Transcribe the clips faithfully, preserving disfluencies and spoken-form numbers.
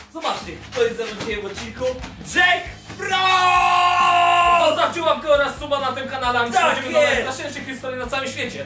Zobaczcie, to jest ze mną dzisiaj w odcinku Jack Frost! Zostawcie łapkę oraz suba na tym kanale, a my Tak przechodzimy do jest! najstraszniejszych historii na całym świecie.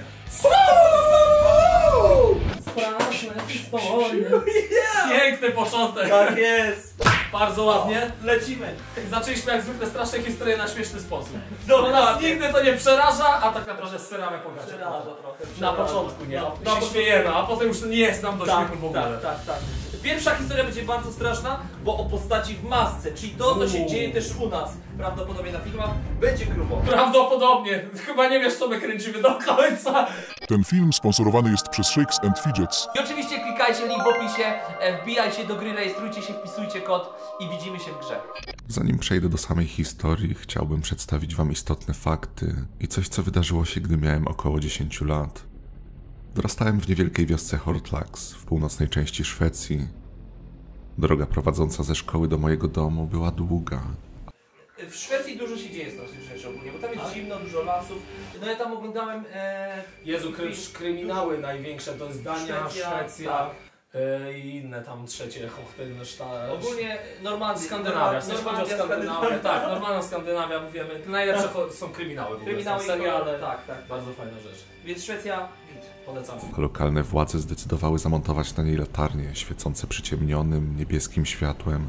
Straszne historie. Piękny początek. Tak jest! Bardzo ładnie. Lecimy! Zaczęliśmy jak zwykle straszne historie na śmieszny sposób. Dokładnie. Bo nas nigdy to nie przeraża, a tak naprawdę syramy po gacie. Przeraża trochę. Na przeraża. początku nie, No, my na się początku- śmiejemy, a potem już nie jest nam do Tak, śmiechu w ogóle. tak, tak, tak. Pierwsza historia będzie bardzo straszna, bo o postaci w masce, czyli to, co się Uuu. dzieje też u nas, prawdopodobnie na filmach, będzie grubo. Prawdopodobnie. Chyba nie wiesz, co my kręcimy do końca. Ten film sponsorowany jest przez Shakes and Fidgets. I oczywiście klikajcie link w opisie, e, wbijajcie do gry, rejestrujcie się, wpisujcie kod i widzimy się w grze. Zanim przejdę do samej historii, chciałbym przedstawić wam istotne fakty i coś, co wydarzyło się, gdy miałem około dziesięć lat. Dorastałem w niewielkiej wiosce Hortlax w północnej części Szwecji. Droga prowadząca ze szkoły do mojego domu była długa. W Szwecji dużo się dzieje strasznych rzeczy ogólnie, bo tam jest zimno, dużo lasów. No ja tam oglądałem... E, Jezu, kry, kryminały największe to jest Dania, Szwecja, Szwecja, tak. e, i inne tam trzecie, Hochtenstein. Ogólnie Normandia. Skandynawia, w sensie chodzi o Normandia, Skandynawię, tak, normalna Skandynawia, wiemy. Najlepsze cho- są kryminały w ogóle, Kryminały są i seriale, tak, tak. bardzo fajna rzecz. Więc Szwecja... Polecam. A lokalne władze zdecydowały zamontować na niej latarnie świecące przyciemnionym, niebieskim światłem.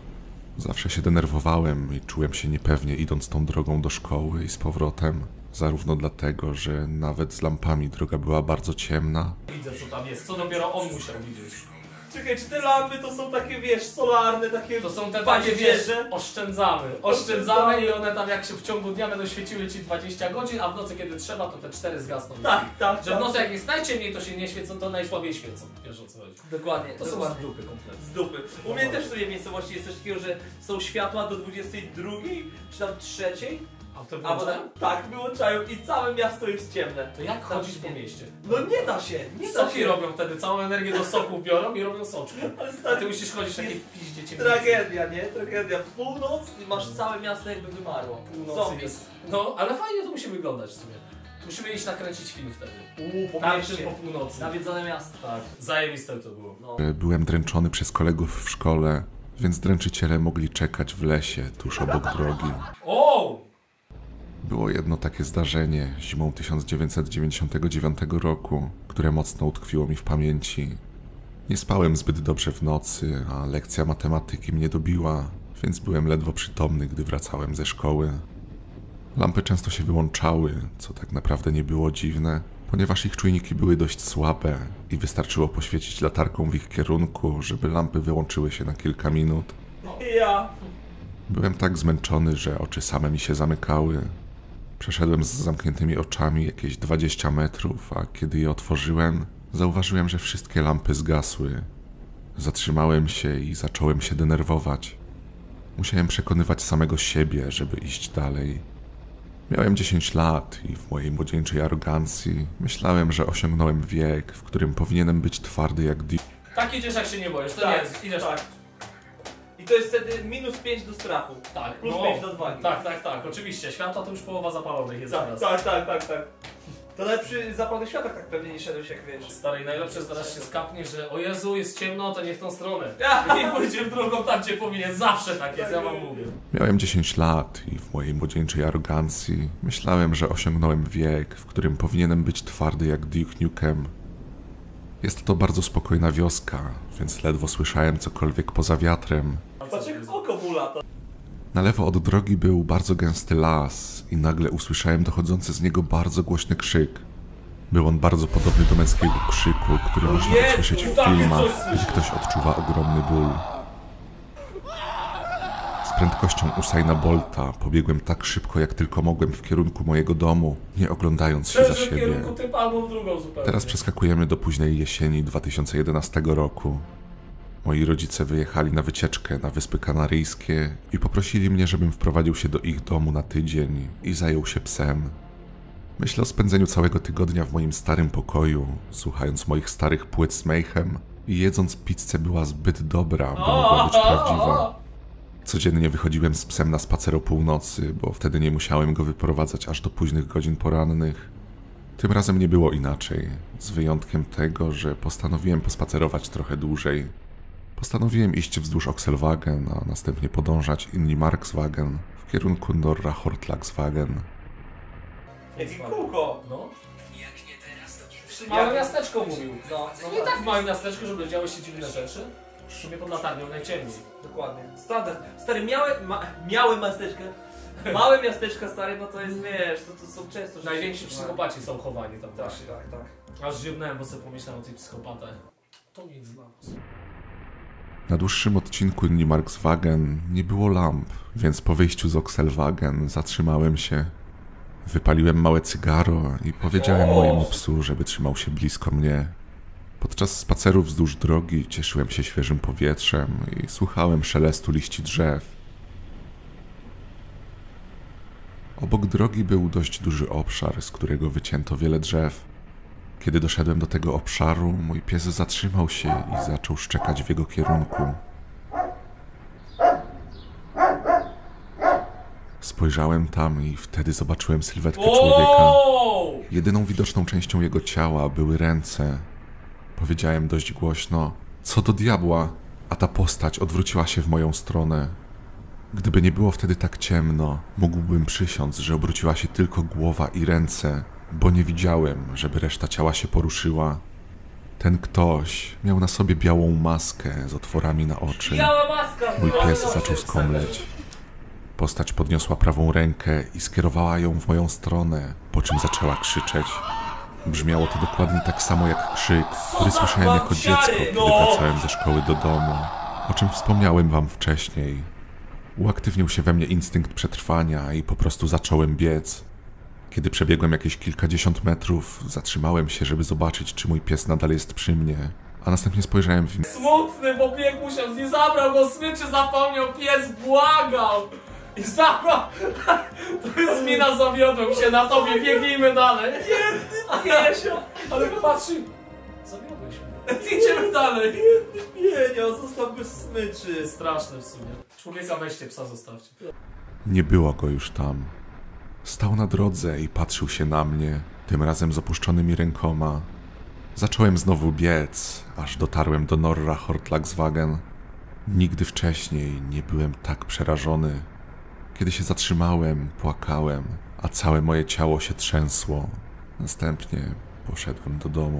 Zawsze się denerwowałem i czułem się niepewnie idąc tą drogą do szkoły i z powrotem. Zarówno dlatego, że nawet z lampami droga była bardzo ciemna, Widzę, co tam jest, co dopiero on musiał widzieć. Czekaj, czy te lampy to są takie, wiesz, solarne, takie... To są te Panie takie, wiesz, wieże? oszczędzamy. Oszczędzamy i one tam jak się w ciągu dnia będą świeciły ci dwadzieścia godzin, a w nocy kiedy trzeba, to te cztery zgasną. Tak, tak, Że w tak. nocy jak jest najciemniej, to się nie świecą, to najsłabiej świecą. Wiesz, o co chodzi. Dokładnie, To są dokładnie. z dupy kompletnie. Z dupy. U mnie też w tej miejscowości jest coś takiego, że są światła do dwudziestej drugiej, czy tam trzeciej, A to a wyłączają? potem tak wyłączają i całe miasto jest ciemne. To jak Tam chodzić po się- mieście? No nie da się, nie da Soki się. robią wtedy, całą energię do soków biorą i robią soczki. Ale A ty stary, musisz chodzić w takiej jest piździe ciemnicy. tragedia, nie? Tragedia. W północ i masz całe miasto jakby wymarło. Północy Zombie. jest. No, ale fajnie to musi wyglądać w sumie. Musimy iść nakręcić film wtedy. Uuu, po Tam mieście. po północy. Nawiedzone miasto. Tak, zajebiste to było. No. byłem dręczony przez kolegów w szkole, więc dręczyciele mogli czekać w lesie tuż obok drogi. O! Było jedno takie zdarzenie zimą tysiąc dziewięćset dziewięćdziesiątego dziewiątego roku, które mocno utkwiło mi w pamięci. Nie spałem zbyt dobrze w nocy, a lekcja matematyki mnie dobiła, więc byłem ledwo przytomny, gdy wracałem ze szkoły. Lampy często się wyłączały, co tak naprawdę nie było dziwne, ponieważ ich czujniki były dość słabe i wystarczyło poświecić latarką w ich kierunku, żeby lampy wyłączyły się na kilka minut. Ja. Byłem tak zmęczony, że oczy same mi się zamykały. Przeszedłem z zamkniętymi oczami jakieś dwadzieścia metrów, a kiedy je otworzyłem, zauważyłem, że wszystkie lampy zgasły. Zatrzymałem się i zacząłem się denerwować. Musiałem przekonywać samego siebie, żeby iść dalej. Miałem dziesięć lat i w mojej młodzieńczej arogancji myślałem, że osiągnąłem wiek, w którym powinienem być twardy jak di... Tak idziesz, jak się nie boisz, to Tak, nie jest. Idziesz tak. I to jest wtedy minus pięć do strachu. tak. Plus no, pięć do odwagi. Tak, tak, tak, oczywiście. Światła to już połowa zapalonych jest Tak, zaraz. tak, tak, tak, tak. To nawet przy zapalonych światach tak pewnie nie szedłeś, jak wiesz. Stary, najlepsze zaraz się skapnie, że o Jezu, jest ciemno, to nie w tą stronę. Ja. I pójdziemy drogą tam, gdzie powinien. Zawsze tak jest, ja wam mówię. Miałem dziesięć lat i w mojej młodzieńczej arogancji myślałem, że osiągnąłem wiek, w którym powinienem być twardy jak Duke Nukem. Jest to bardzo spokojna wioska, więc ledwo słyszałem cokolwiek poza wiatrem. Patrz jak oko mu lata. Na lewo od drogi był bardzo gęsty las i nagle usłyszałem dochodzący z niego bardzo głośny krzyk. Był on bardzo podobny do męskiego krzyku, który można Jezu, usłyszeć w takie filmach, coś gdy słyszę. ktoś odczuwa ogromny ból. Z prędkością Usaina Bolta pobiegłem tak szybko, jak tylko mogłem w kierunku mojego domu, nie oglądając się za Też w siebie. kierunku typa albo w drugą zupełnie. Teraz przeskakujemy do późnej jesieni dwa tysiące jedenastego roku. Moi rodzice wyjechali na wycieczkę na Wyspy Kanaryjskie i poprosili mnie, żebym wprowadził się do ich domu na tydzień i zajął się psem. Myślę o spędzeniu całego tygodnia w moim starym pokoju, słuchając moich starych płyt z Mayhem i jedząc pizzę była zbyt dobra, by mogła być prawdziwa. Codziennie wychodziłem z psem na spacer o północy, bo wtedy nie musiałem go wyprowadzać aż do późnych godzin porannych. Tym razem nie było inaczej, z wyjątkiem tego, że postanowiłem pospacerować trochę dłużej. Postanowiłem iść wzdłuż Oxelwagen, a następnie podążać inni Markswagen w kierunku Norra Hortlagswagen. Jakie kółko! No. Jak nie teraz, to kiedyś. Małe miasteczko mówił. No, No i tak w małym miasteczku, żeby działy się dziwne rzeczy. W sumie pod latarnią najciemniej. Dokładnie. Standard. Stary, miałe, ma, miałe miasteczka. Małe miasteczka, stary, no to jest, wiesz, to, to są często... Najwięksi psychopaci są chowani tam Tak, właśnie. tak, tak. Aż ziewnąłem, bo sobie pomyślałem o tych psychopatach. To nic dla nas. Na dłuższym odcinku inni Markswagen nie było lamp, więc po wyjściu z Oxelwagen zatrzymałem się. Wypaliłem małe cygaro i powiedziałem O! mojemu psu, żeby trzymał się blisko mnie. Podczas spacerów wzdłuż drogi cieszyłem się świeżym powietrzem i słuchałem szelestu liści drzew. Obok drogi był dość duży obszar, z którego wycięto wiele drzew. Kiedy doszedłem do tego obszaru, mój pies zatrzymał się i zaczął szczekać w jego kierunku. Spojrzałem tam i wtedy zobaczyłem sylwetkę człowieka. O! Jedyną widoczną częścią jego ciała były ręce. Powiedziałem dość głośno: co do diabła? A ta postać odwróciła się w moją stronę. Gdyby nie było wtedy tak ciemno, mógłbym przysiąc, że obróciła się tylko głowa i ręce, bo nie widziałem, żeby reszta ciała się poruszyła. Ten ktoś miał na sobie białą maskę z otworami na oczy. Biała maska! Mój biała pies maska. zaczął skomleć. Postać podniosła prawą rękę i skierowała ją w moją stronę, po czym zaczęła krzyczeć. Brzmiało to dokładnie tak samo jak krzyk, który słyszałem jako dziecko, kiedy wracałem ze szkoły do domu, o czym wspomniałem wam wcześniej. Uaktywnił się we mnie instynkt przetrwania i po prostu zacząłem biec. Kiedy przebiegłem jakieś kilkadziesiąt metrów, zatrzymałem się, żeby zobaczyć, czy mój pies nadal jest przy mnie, a następnie spojrzałem w... Smutny, bo bieg musiał, nie zabrał go smyczy, zapomniał, pies błagał! I zabrał! To jest mina, zawiodłem się na tobie, biegnijmy dalej! Piesio! Ale patrzy, zawiodłeś mnie. Idziemy dalej! Pienio, został bez smyczy. Straszne w sumie. Człowieka weźcie, psa zostawcie. Nie było go już tam. Stał na drodze i patrzył się na mnie, tym razem z opuszczonymi rękoma. Zacząłem znowu biec, aż dotarłem do Norra Hortlagswagen. Nigdy wcześniej nie byłem tak przerażony. Kiedy się zatrzymałem, płakałem, a całe moje ciało się trzęsło. Następnie poszedłem do domu.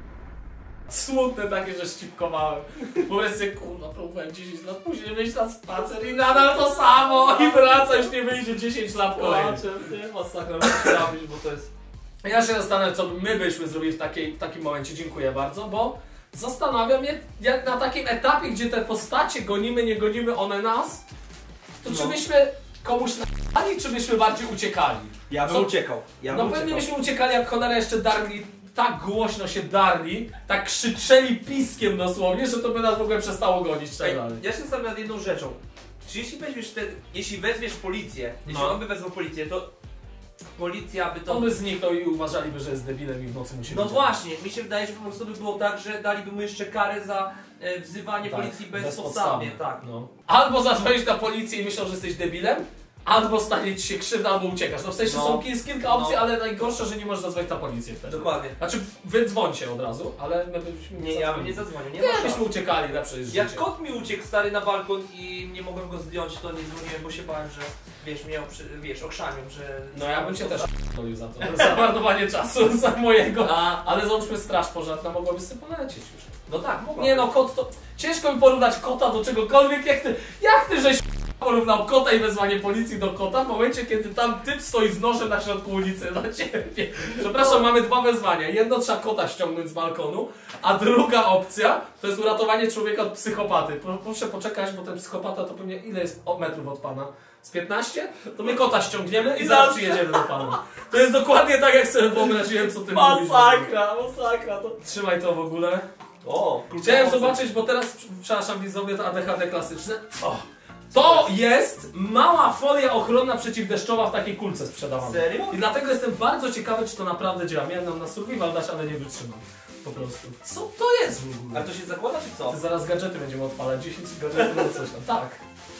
Smutne takie, że ścipkowałem. Po prostu kurwa, próbowałem dziesięć lat później wyjść na spacer i nadal to samo i wraca, już nie wyjdzie dziesięć lat kolejnych. Nie, masakra, muszę robić, bo to jest... Ja się zastanawiam, co my byśmy zrobili w, takiej, w takim momencie, dziękuję bardzo, bo zastanawiam się, jak na takim etapie, gdzie te postacie gonimy, nie gonimy one nas, to No. czy byśmy komuś nagrali, czy byśmy bardziej uciekali? Ja bym Co? uciekał. Ja bym No pewnie uciekał. byśmy uciekali, jak cholera jeszcze darli, tak głośno się darli, tak krzyczeli piskiem dosłownie, że to by nas w ogóle przestało gonić tak Ej, dalej. ja się zastanawiam nad jedną rzeczą. Czy jeśli weźmiesz ten, jeśli wezwiesz policję, jeśli No. on by wezwał policję, to policja by to... On by zniknął i uważaliby, że jest debilem i w nocy musi No być. właśnie, mi się wydaje, że po prostu by było tak, że daliby mu jeszcze karę za e, wzywanie Tak, policji bezpodstawnie, bezpodstawnie, tak. No. Albo zadzwonić na policję i myślą, że jesteś debilem, albo stanie ci się krzywda, albo uciekasz. No w sensie No. są jest kilka opcji, No. ale najgorsze, że nie możesz zadzwonić na policję wtedy. Dokładnie. Znaczy, wy dzwońcie od razu, ale my byśmy Nie, ja bym nie zadzwonił, nie Nie, ma szans. byśmy uciekali, lepsze jest Jak życie. kot mi uciekł stary na balkon i nie mogłem go zdjąć, to nie dzwoniłem, bo się bałem, że wiesz, miał, przy, wiesz, okrzanił, że... No ja bym cię też p***olił za to, za marnowanie czasu, za mojego. A, Ale załóżmy straż pożarna mogłaby sobie polecieć już. no tak, mogła. Nie no, kot to... Ciężko mi porównać kota do czegokolwiek, jak ty... Jak ty żeś porównał kota i wezwanie policji do kota w momencie, kiedy tam typ stoi z nożem na środku ulicy dla ciebie. Przepraszam, mamy dwa wezwania. Jedno trzeba kota ściągnąć z balkonu, a druga opcja to jest uratowanie człowieka od psychopaty. Pro- Proszę poczekać, bo ten psychopata to pewnie ile jest o- metrów od pana? Z piętnaście? To my kota ściągniemy i zaraz przyjedziemy do pana. To jest dokładnie tak, jak sobie wyobraziłem, co ty mówisz. Masakra, masakra, to... Trzymaj to w ogóle. O, Chciałem zobaczyć, bo teraz, przepraszam widzowie, to A D H D klasyczne. O, to jest mała folia ochronna przeciwdeszczowa w takiej kulce sprzedawana. Serio? I dlatego jestem bardzo ciekawy, czy to naprawdę działa. Miałem nam na survival dać, ale nie wytrzymam. Po prostu. Co to jest w ogóle? A to się zakłada, czy co? Ty zaraz gadżety będziemy odpalać, dziesięć gadżetów no coś tam. Tak.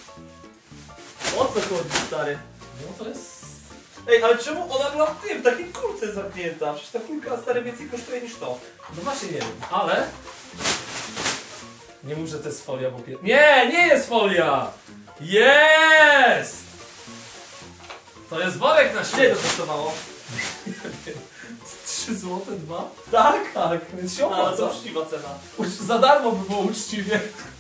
O co chodzi, stary? No to jest... Ej, ale czemu ona była w tym, w takiej kulce zamknięta? Przecież ta kulka stary więcej kosztuje niż to. No właśnie nie wiem, ale... Nie mów, że to jest folia, bo pie... Nie, nie jest folia! Jest! To jest worek na Ile śmieci. to kosztowało? trzy złote dwa? Tak? Tak, więc się No, to opłaca. uczciwa cena. Ucz- Za darmo by było uczciwie.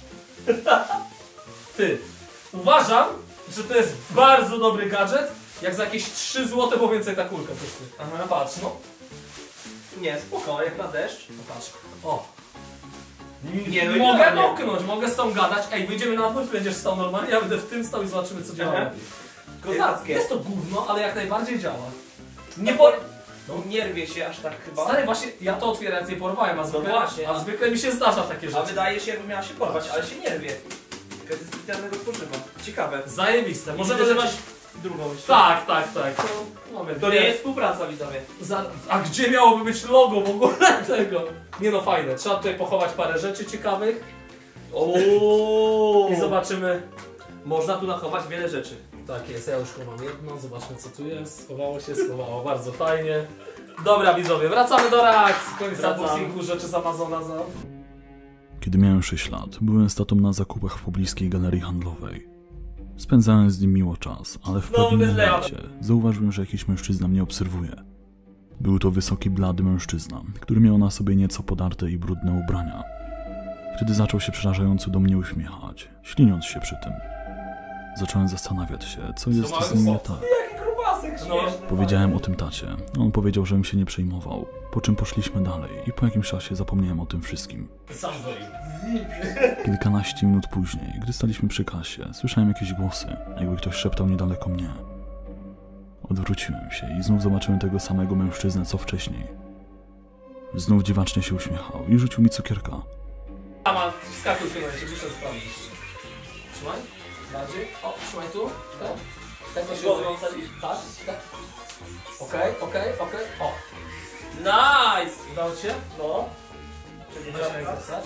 Ty, uważam, że to jest bardzo dobry gadżet, jak za jakieś trzy złote, bo więcej ta kulka kosztuje. Aha. Patrz, no. Nie, spoko, jak na deszcz. No patrz. O. Nie, no i Mogę normalnie. moknąć, mogę z tą gadać. Ej, wyjdziemy na dwór, będziesz stał normalnie, ja będę w tym stał i zobaczymy, co działa Aha. lepiej. Kozackie. Jest to gówno, ale jak najbardziej działa. Nie Nie po... No, nie rwie się aż tak chyba. Stary, właśnie ja to otwierając nie porwałem, a zwykle, właśnie, a a- zwykle mi się zdarza takie A rzeczy. wydaje się, jakby miała się porwać, ale się nie rwie. To jest specjalnego tworzywa. Ciekawe. Zajebiste. Może Możemy że też... masz drugą jeszcze. Tak, tak, tak. To, mamy To dwie. nie jest współpraca, widzowie. Za... A gdzie miałoby być logo w ogóle tego? Nie no, fajne. Trzeba tutaj pochować parę rzeczy ciekawych Ooo. i zobaczymy. Można tu nachować wiele rzeczy. Tak jest, ja już chowam jedno, zobaczmy co tu jest. Schowało się, schowało, bardzo fajnie. Dobra widzowie, wracamy do reakcji. Koniec Wracamy. unboxingu, rzeczy z Amazona za... Kiedy miałem sześć lat, byłem z tatą na zakupach w pobliskiej galerii handlowej. Spędzałem z nim miło czas, ale w Znowu pewnym bez lewa. momencie zauważyłem, że jakiś mężczyzna mnie obserwuje. Był to wysoki, blady mężczyzna, który miał na sobie nieco podarte i brudne ubrania. Wtedy zaczął się przerażająco do mnie uśmiechać, śliniąc się przy tym. Zacząłem zastanawiać się, co jest mały z nim nie chłop. tak. Jaki grubasek No, śmieszny. Powiedziałem o tym tacie, a on powiedział, żebym się nie przejmował, po czym poszliśmy dalej i po jakimś czasie zapomniałem o tym wszystkim. Sam zrobił. Kilkanaście minut później, gdy staliśmy przy kasie, słyszałem jakieś głosy, jakby ktoś szeptał niedaleko mnie. Odwróciłem się i znów zobaczyłem tego samego mężczyznę co wcześniej. Znów dziwacznie się uśmiechał i rzucił mi cukierka. Ama, wskakuj w tym momencie, muszę sprawdzić. Trzymaj. Bardziej. O, trzymaj tu. Tak. Tak to się Głową zrobi. wsadzisz. Tak, tak. Okej, okej, okej. O, Nice! udało ci się? No. Weź rękę wsadź.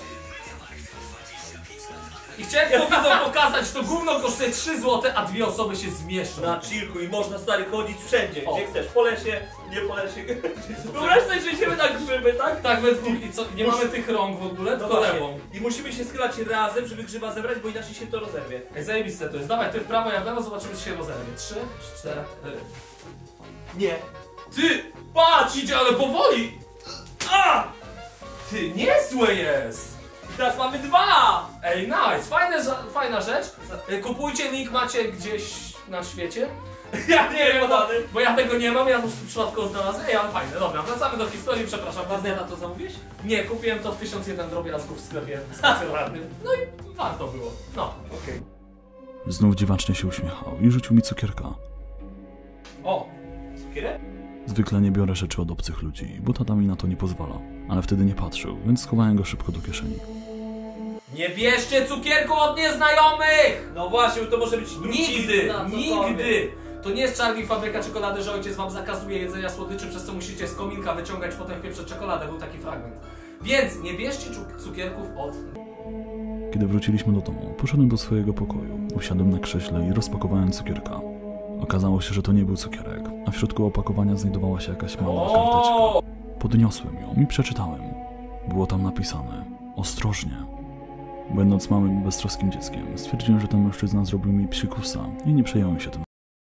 I chciałem to widzom pokazać, że to gówno kosztuje trzy złote, a dwie osoby się zmieszczą. Na chillku i można stary chodzić wszędzie, O. gdzie chcesz. Po lesie, nie po lesie. Wyobraź sobie, że idziemy na grzyby, tak? Tak, we dwóch. I co, nie mamy tych rąk w ogóle, No tylko właśnie. lewą. I musimy się schylać razem, żeby grzyba zebrać, bo inaczej się to rozerwie. Ej, zajebiste to jest. Dawaj, ty w prawo, ja w lewo, zobaczymy, czy się rozerwie. Trzy, cztery. Nie. Ty! Patrz, idzie, ale powoli! A! Ty, niezłe jest! I teraz mamy dwa! Ej, nice! Fajne, za- fajna rzecz. Y, Kupujcie, link macie gdzieś na świecie. Ja nie wiem, bo, podany. bo ja tego nie mam, ja po prostu przypadkowo znalazłem. Ej, ale fajne, dobra, wracamy do historii, przepraszam. Bazę na to zamówiłeś? Nie, kupiłem to w tysiąc jeden drobiazgów w sklepie stacjonarnym. No i warto było. No. Okej. Znów dziwacznie się uśmiechał i rzucił mi cukierka. O! Cukierek? Zwykle nie biorę rzeczy od obcych ludzi, bo tata mi na to nie pozwala. Ale wtedy nie patrzył, więc schowałem go szybko do kieszeni. Nie bierzcie cukierku od nieznajomych! No właśnie, bo to może być Nigdy! trucizna, cokolwiek. Nigdy! To nie jest Charlie Fabryka Czekolady, że ojciec wam zakazuje jedzenia słodyczy, przez co musicie z kominka wyciągać potem w pieprze czekoladę. Był taki fragment. Więc nie bierzcie cuk- cukierków od... Kiedy wróciliśmy do domu, poszedłem do swojego pokoju, usiadłem na krześle i rozpakowałem cukierka. Okazało się, że to nie był cukierek, a w środku opakowania znajdowała się jakaś mała karteczka. O! Podniosłem ją i przeczytałem. Było tam napisane: ostrożnie. Będąc małym i beztroskim dzieckiem, stwierdziłem, że ten mężczyzna zrobił mi psikusa i nie przejąłem się tym.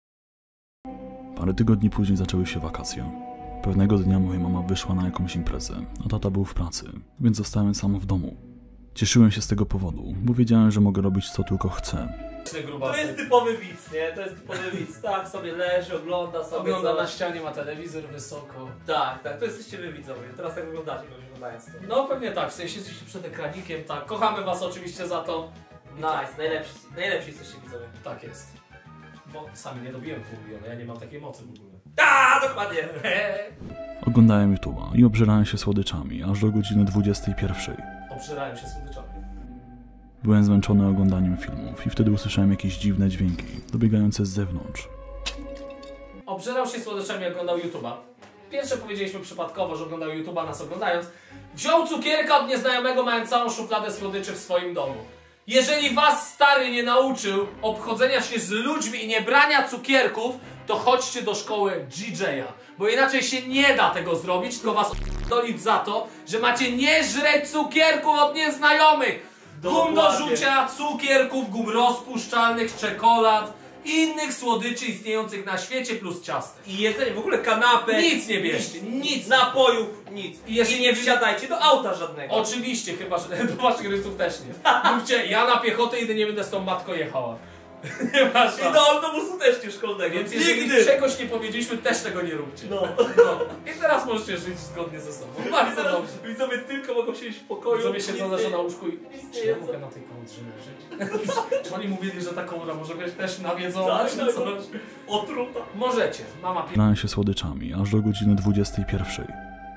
Parę tygodni później zaczęły się wakacje. Pewnego dnia moja mama wyszła na jakąś imprezę, a tata był w pracy, więc zostałem sam w domu. Cieszyłem się z tego powodu, bo wiedziałem, że mogę robić co tylko chcę. To jest typowy widz, nie? To jest typowy widz. Tak, sobie leży, ogląda sobie Ogląda na coś. ścianie, ma telewizor wysoko. Tak, tak, to jesteście wy widzowie. Teraz tak wyglądacie, pewnie oglądając to. No pewnie tak, w sensie jesteście przed ekranikiem, tak. Kochamy was oczywiście za to. Nice, najlepsi, najlepsi jesteście widzowie. Tak jest. Bo sami nie dobiłem pół miliona, ja nie mam takiej mocy w ogóle. A, dokładnie. Oglądałem YouTube'a i obżerałem się słodyczami aż do godziny dwudziestej pierwszej. Obżerałem się słodyczami. Byłem zmęczony oglądaniem filmów i wtedy usłyszałem jakieś dziwne dźwięki, dobiegające z zewnątrz. Obżerał się słodyczami, oglądał YouTube'a. Pierwsze powiedzieliśmy przypadkowo, że oglądał YouTube'a, nas oglądając. Wziął cukierka od nieznajomego, mając całą szufladę słodyczy w swoim domu. Jeżeli was stary nie nauczył obchodzenia się z ludźmi i nie brania cukierków, to chodźcie do szkoły G J a. Bo inaczej się nie da tego zrobić, tylko was dolić za to, że macie nie żreć cukierków od nieznajomych. Gum do rzucia, cukierków, gum rozpuszczalnych, czekolad, innych słodyczy istniejących na świecie plus ciastek. I jedzenie, w ogóle kanapę. Nic nie bierzcie, nic. Napojów, nic. I jeśli I nie wsiadajcie do auta żadnego. Oczywiście, chyba że do waszych rodziców też nie. Mówcie, ja na piechotę idę, nie będę z tą matką jechała. Nie masz I do autobusu też nie szkolnego. Więc jeżeli nigdy. czegoś nie powiedzieliśmy, też tego nie róbcie. No. No. I teraz możecie żyć zgodnie ze sobą. Bardzo Teraz dobrze. widzowie tylko mogą siedzieć w pokoju. Widzowie siedzą nic leżą nie- na łóżku i nic nie czy ja jedzą. mogę na tej kołdrze leżeć? Czy oni mówili, że ta kołdra może być też nawiedzona Tak, czy tak. coś? Otruta. Możecie. Mama pi... Pilałem się słodyczami aż do godziny dwudziestej pierwszej.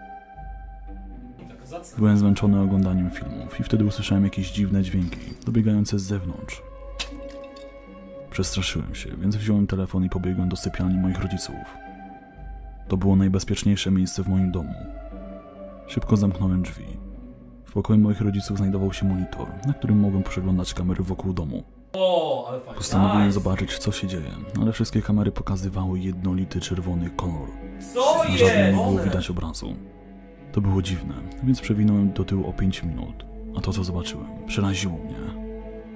Tak, zacna. Byłem zmęczony oglądaniem filmów i wtedy usłyszałem jakieś dziwne dźwięki, dobiegające z zewnątrz. Przestraszyłem się, więc wziąłem telefon i pobiegłem do sypialni moich rodziców. To było najbezpieczniejsze miejsce w moim domu. Szybko zamknąłem drzwi. W pokoju moich rodziców znajdował się monitor, na którym mogłem przeglądać kamery wokół domu. O, ale fajnie. Postanowiłem Nice. zobaczyć, co się dzieje, ale wszystkie kamery pokazywały jednolity czerwony kolor. Co Na żadnej nie jest? było widać obrazu. To było dziwne, więc przewinąłem do tyłu o pięć minut, a to, co zobaczyłem, przeraziło mnie.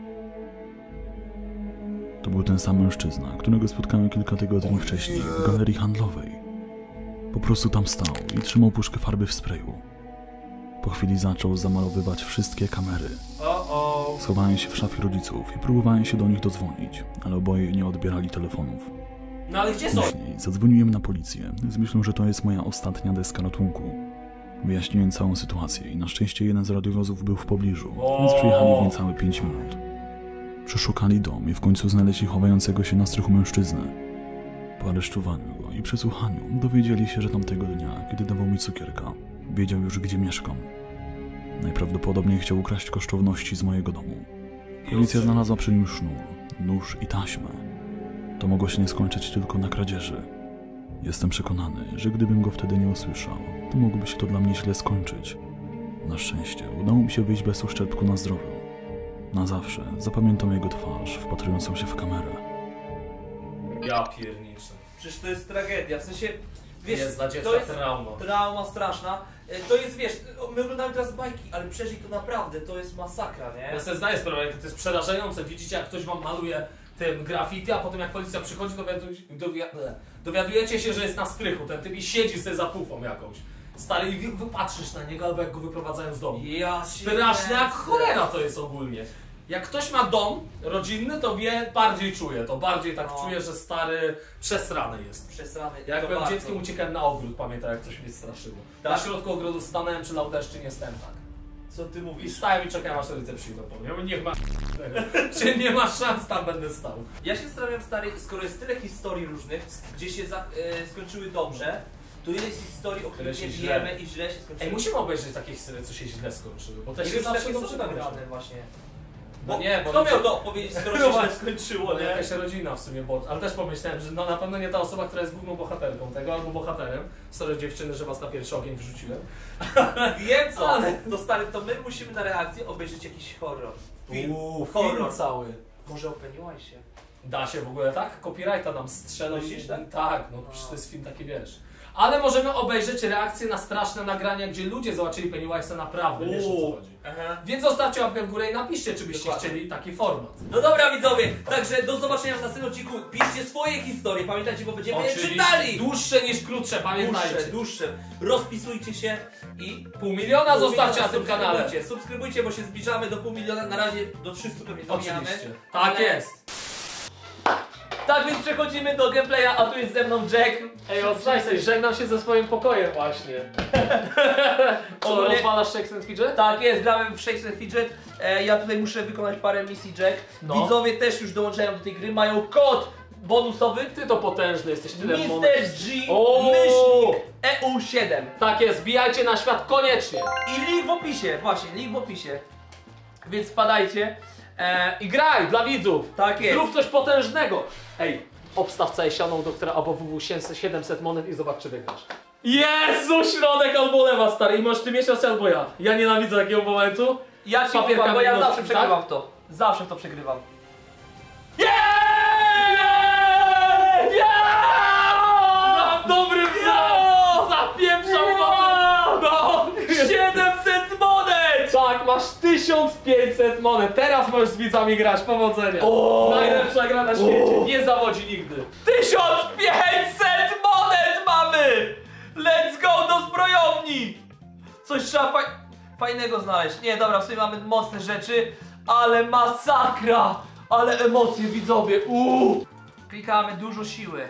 To był ten sam mężczyzna, którego spotkałem kilka tygodni wcześniej w galerii handlowej. Po prostu tam stał i trzymał puszkę farby w sprayu. Po chwili zaczął zamalowywać wszystkie kamery. O, o. Schowałem się w szafie rodziców i próbowałem się do nich dodzwonić, ale oboje nie odbierali telefonów. No ale gdzie są? Później zadzwoniłem na policję z myślą, że to jest moja ostatnia deska ratunku. Wyjaśniłem całą sytuację i na szczęście jeden z radiowozów był w pobliżu, więc przyjechali w niecałe pięć minut. Przeszukali dom i w końcu znaleźli chowającego się na strychu mężczyznę. Po aresztowaniu go i przesłuchaniu dowiedzieli się, że tamtego dnia, kiedy dawał mi cukierka, wiedział już, gdzie mieszkam. Najprawdopodobniej chciał ukraść kosztowności z mojego domu. Policja znalazła przy nim sznur, nóż i taśmę. To mogło się nie skończyć tylko na kradzieży. Jestem przekonany, że gdybym go wtedy nie usłyszał, to mogłoby się to dla mnie źle skończyć. Na szczęście udało mi się wyjść bez uszczerbku na zdrowiu. Na zawsze zapamiętam jego twarz, wpatrującą się w kamerę. Ja pierniczę. Przecież to jest tragedia, w sensie, wiesz, Jest dla dziecka to jest trauma. trauma straszna. E, To jest, wiesz, my oglądamy teraz bajki, ale przeżyć to naprawdę, to jest masakra, nie? Ja sobie zdaję sprawę, jak to jest przerażające. Widzicie, jak ktoś wam maluje tym graffiti, a potem jak policja przychodzi, dowiadu- dowia- dowiadujecie się, że jest na strychu. Ten typ i siedzi sobie za pufą jakąś. Stary, i wy- wypatrzysz na niego, albo jak go wyprowadzają z domu. Ja Straszne jak cholera to jest ogólnie. Jak ktoś ma dom rodzinny, to wie, bardziej czuje to. Bardziej tak No. czuje, że stary przesrany jest. Przesrany. Jak to byłem bardzo. dzieckiem, uciekałem na ogród, pamiętam, jak coś mnie straszyło. Tak? Na środku ogrodu stanąłem, czy lał deszcz, czy nie stałem tak. Co ty I mówisz? stałem i czekałem, aż rodzice przyjdą po mnie. Ja mówię, niech ma czy nie ma szans, tam będę stał. Ja się zastanawiam, stary, skoro jest tyle historii różnych, gdzie się za, e, skończyły dobrze, to ile jest historii, o których Tyle nie się źle. wiemy i źle się skończyły. Ej, musimy obejrzeć takie historie, co się źle skończyły, bo te nie się wiem, zawsze takie dobrze są nagrane. nagrane właśnie. No nie, bo Kto ludzie- miał to opowiedzieć, skoro się źle skończyło, No nie? jakaś rodzina w sumie, bo, ale też pomyślałem, że no na pewno nie ta osoba, która jest główną bohaterką tego, albo bohaterem. Sorry dziewczyny, że was na pierwszy ogień wrzuciłem. Wiem co, Ale- to stary, to my musimy na reakcję obejrzeć jakiś horror. Film, Uuu, horror. film cały. Może o Pennywise'ie. Da się w ogóle tak? Copyrighta nam strzelą. Myślisz, tak? Tak, no przecież to jest film taki, wiesz. Ale możemy obejrzeć reakcję na straszne nagrania, gdzie ludzie zobaczyli Pennywise'a naprawdę, wiesz o co Uuu. chodzi. Aha. Więc zostawcie łapkę w górę i napiszcie, czy byście Dokładnie. chcieli taki format. No dobra widzowie, także do zobaczenia w następnym odcinku. Piszcie swoje historie, pamiętajcie, bo będziemy je czytali! Dłuższe niż krótsze, pamiętajcie. Dłuższe, dłuższe. Rozpisujcie się i Pół miliona pół zostawcie na miliona tym kanale. subskrybujcie. Subskrybujcie, bo się zbliżamy do pół miliona, na razie do trzystu pewnie dobijamy. Oczywiście. Tak Ale- jest. Tak więc przechodzimy do gameplaya, a tu jest ze mną Jack. Ej, oddaj sobie, żegnam się ze swoim pokojem właśnie. Co, Ogólnie- rozwalasz Shakes and Fidget? Tak jest, gramy w Shakes and Fidget. E, ja tutaj muszę wykonać parę misji Jack. No. Widzowie też już dołączają do tej gry, mają kod bonusowy. Ty to potężny jesteś, tyle monet. mister G O! myślnik E U siedem. Tak jest, bijajcie na świat koniecznie. I link w opisie, właśnie, link w opisie. Więc wpadajcie. E, I graj dla widzów. Tak jest. Zrób coś potężnego. Ej, obstaw całe sianą doktora albo W W siedemset monet i zobacz, czy wygrasz. Jezu, środek albo lewa, stary. I możesz ty mieć rację albo ja. Ja nienawidzę takiego momentu. Ja ci Papier, ufam, bo ja kamień, zawsze noż, przegrywam tak? w to. Zawsze w to przegrywam. Yeah! Yeah! Dobrym za! Zapieprzał wam! No! siedemset monet! Tak, masz tysiąc pięćset monet. Teraz możesz z widzami grać. Powodzenia. O! Najlepsza gra na świecie. O! Nie zawodzi nigdy. tysiąc pięćset monet mamy! Let's go do zbrojowni! Coś trzeba faj... fajnego znaleźć. Nie, dobra, w sumie mamy mocne rzeczy, ale masakra! Ale emocje, widzowie, uuu! Klikamy, dużo siły.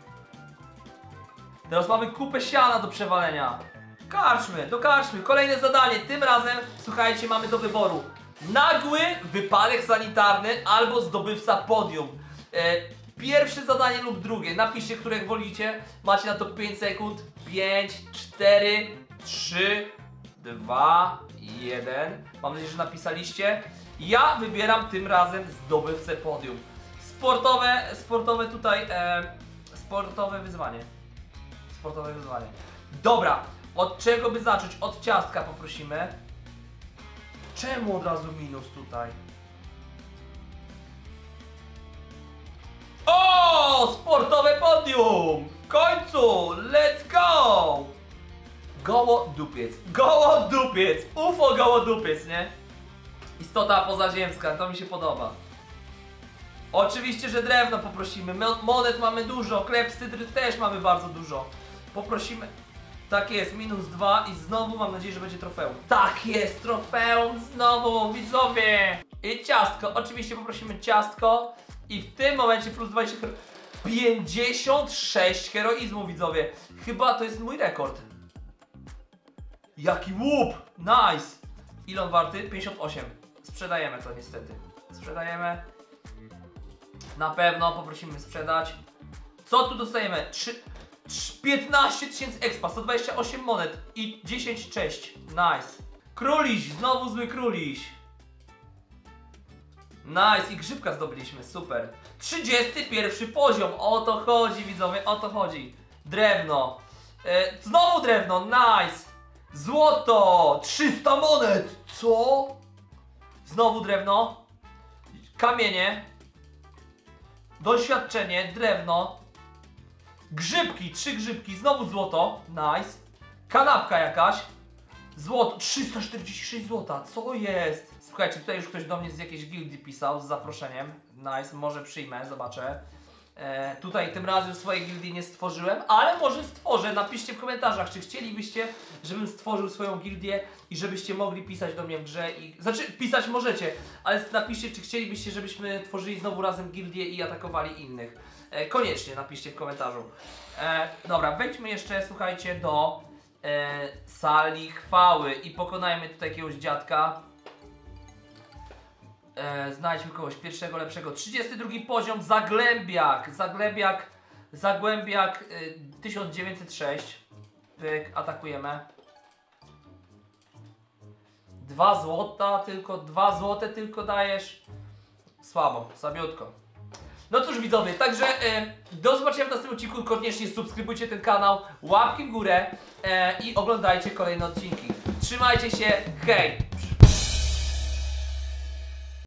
Teraz mamy kupę siana do przewalenia. Karczmy, do karczmy. Kolejne zadanie, tym razem, słuchajcie, mamy do wyboru nagły wypadek sanitarny albo zdobywca podium. E, pierwsze zadanie lub drugie, napiszcie, które wolicie. Macie na to pięć sekund. pięć, cztery, trzy, dwa, jeden. Mam nadzieję, że napisaliście. Ja wybieram tym razem zdobywcę podium. Sportowe, sportowe tutaj, e, sportowe wyzwanie. Sportowe wyzwanie. Dobra, od czego by zacząć? Od ciastka poprosimy. Czemu od razu minus tutaj? O! Sportowe podium! W końcu! Let's go! Gołodupiec. Gołodupiec! U F O gołodupiec, nie? Istota pozaziemska, to mi się podoba. Oczywiście, że drewno poprosimy. Monet mamy dużo, klepsydry też mamy bardzo dużo. Poprosimy. Tak jest, minus dwa i znowu mam nadzieję, że będzie trofeum. Tak jest, trofeum znowu, widzowie! I ciastko, oczywiście poprosimy ciastko. I w tym momencie plus dwadzieścia... pięćdziesiąt sześć heroizmu, widzowie. Chyba to jest mój rekord. Jaki łup! Nice! Ile on warty? pięćdziesiąt osiem. Sprzedajemy to niestety. Sprzedajemy. Na pewno poprosimy sprzedać. Co tu dostajemy? trzy, piętnaście tysięcy expa, sto dwadzieścia osiem monet i dziesięć cześć. Nice. Króliś, znowu zły króliś. Nice, i grzybka zdobyliśmy, super. trzydziesty pierwszy poziom, o to chodzi, widzowie, o to chodzi. Drewno. E, znowu drewno, nice. Złoto, trzysta monet. Co? Znowu drewno. Kamienie. Doświadczenie, drewno. Grzybki, trzy grzybki, znowu złoto, nice. Kanapka jakaś. Złoto, trzysta czterdzieści sześć złota, co jest? Słuchajcie, tutaj już ktoś do mnie z jakiejś gildii pisał z zaproszeniem. Nice, może przyjmę, zobaczę. E, tutaj tym razem swojej gildii nie stworzyłem, ale może stworzę. Napiszcie w komentarzach, czy chcielibyście, żebym stworzył swoją gildię i żebyście mogli pisać do mnie w grze i... Znaczy, pisać możecie, ale napiszcie, czy chcielibyście, żebyśmy tworzyli znowu razem gildię i atakowali innych. E, koniecznie napiszcie w komentarzu. E, dobra, wejdźmy jeszcze, słuchajcie, do e, sali chwały i pokonajmy tutaj jakiegoś dziadka. E, znajdźmy kogoś pierwszego, lepszego. trzydziesty drugi poziom, Zagłębiak. Zagłębiak, Zagłębiak y, tysiąc dziewięćset sześć. Pyk, atakujemy. Dwa złota, tylko dwa złote tylko dajesz. Słabo, słabiutko. No cóż, widzowie, także e, do zobaczenia w następnym odcinku. Koniecznie subskrybujcie ten kanał, łapki w górę e, i oglądajcie kolejne odcinki. Trzymajcie się, hej!